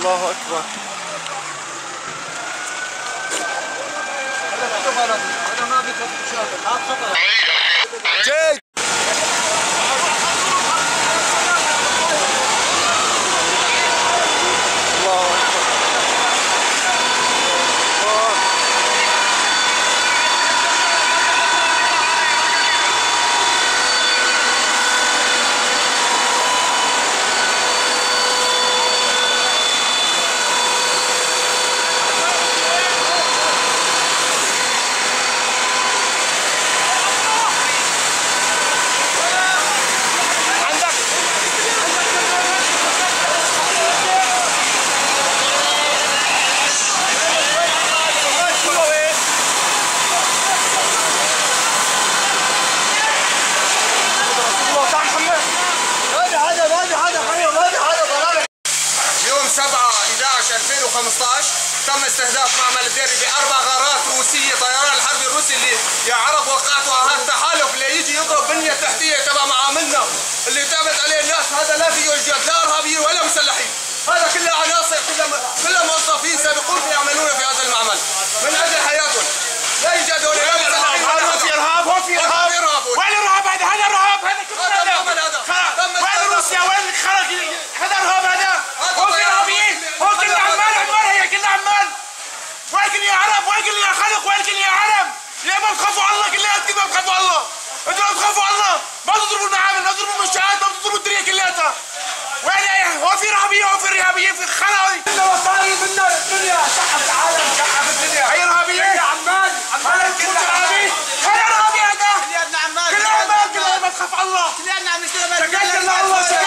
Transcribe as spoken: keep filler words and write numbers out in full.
الله اكبر. انا ما بك مشاكل، هذا خطر. جيد. سبعة أحد عشر ألفين وخمسطعش تم استهداف معمل الديري بأربع غارات روسية، طيران الحرب الروسي اللي يا عرب وقعتوا على هذا التحالف اللي يجي يضرب بنية تحتية تبع معاملنا اللي تعبت عليه الناس. هذا لا فيه الجد، لا إرهابيين ولا مسلحين، هذا كلها عناصر، كلها كلها موظفين سابقون يعملون في هذا المعمل من أجل حياتهم. لا يوجد هون لا مسلحين ولا هو في إرهاب، هو في إرهاب. وين الإرهاب هذا؟ هذا إرهاب، هذا كله وين روسيا؟ وين خرج؟ هذا إرهاب هذا. هو في إرهابيين، هو كله عمال عمال، هي كلها عمال. وين يا عرب؟ وين يا خلق؟ وين يا عرب؟ ليه ما بتخافوا على الله؟ كلياتكم ما بتخافوا على الله. انتوا ما بتخافوا على الله، ما تضربوا المعامل، ما تضربوا المنشآت، ما تضربوا الدنيا كلياتها. وين يا هو في إرهابيين، هو في إرهابيين في خلق. كنا وصاري منا الدنيا، شحب العالم، شحب الدنيا. هي إرهابيين. هي عمال، عمال كلها إرهابي. هذا إرهابي هذا. كلياتنا عمال. كلنا عمال، كلنا ما تخاف على الله. كلياتنا عم نشتغل. توكلنا على الله.